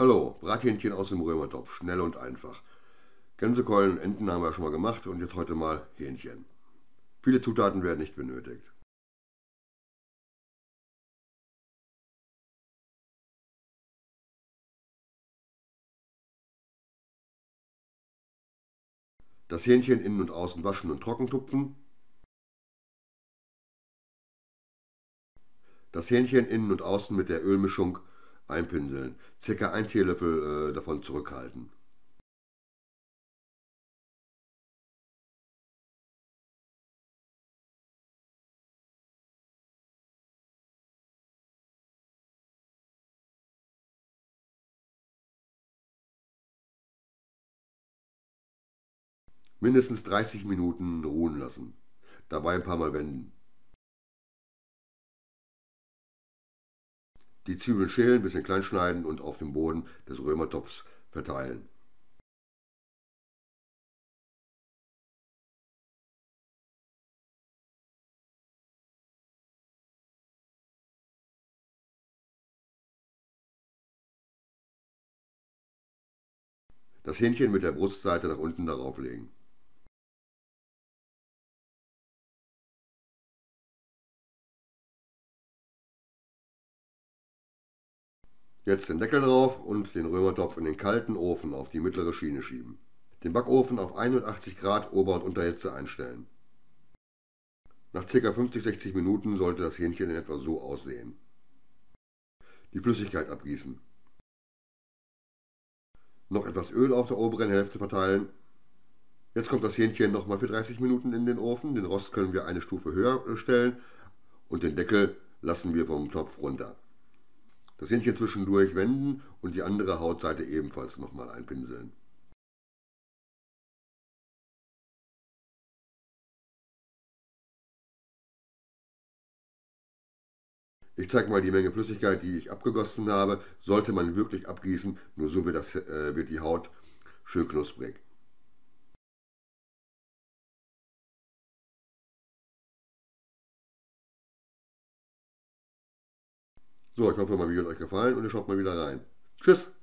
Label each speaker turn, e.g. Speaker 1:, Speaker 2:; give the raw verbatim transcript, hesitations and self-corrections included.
Speaker 1: Hallo, Brathähnchen aus dem Römertopf, schnell und einfach. Gänsekeulen und Enten haben wir schon mal gemacht und jetzt heute mal Hähnchen. Viele Zutaten werden nicht benötigt. Das Hähnchen innen und außen waschen und trocken tupfen. Das Hähnchen innen und außen mit der Ölmischung einpinseln. Circa ein Teelöffel äh, davon zurückhalten. Mindestens dreißig Minuten ruhen lassen. Dabei ein paar Mal wenden. Die Zwiebeln schälen, bisschen klein schneiden und auf dem Boden des Römertopfs verteilen. Das Hähnchen mit der Brustseite nach unten darauf legen. Jetzt den Deckel drauf und den Römertopf in den kalten Ofen auf die mittlere Schiene schieben. Den Backofen auf hundertachtzig Grad Ober- und Unterhitze einstellen. Nach ca. fünfzig bis sechzig Minuten sollte das Hähnchen in etwa so aussehen. Die Flüssigkeit abgießen. Noch etwas Öl auf der oberen Hälfte verteilen. Jetzt kommt das Hähnchen nochmal für dreißig Minuten in den Ofen. Den Rost können wir eine Stufe höher stellen und den Deckel lassen wir vom Topf runter. Das Hähnchen zwischendurch wenden und die andere Hautseite ebenfalls nochmal einpinseln. Ich zeige mal die Menge Flüssigkeit, die ich abgegossen habe. Sollte man wirklich abgießen, nur so wird, das, äh, wird die Haut schön knusprig. So, ich hoffe, mein Video hat euch gefallen und ihr schaut mal wieder rein. Tschüss!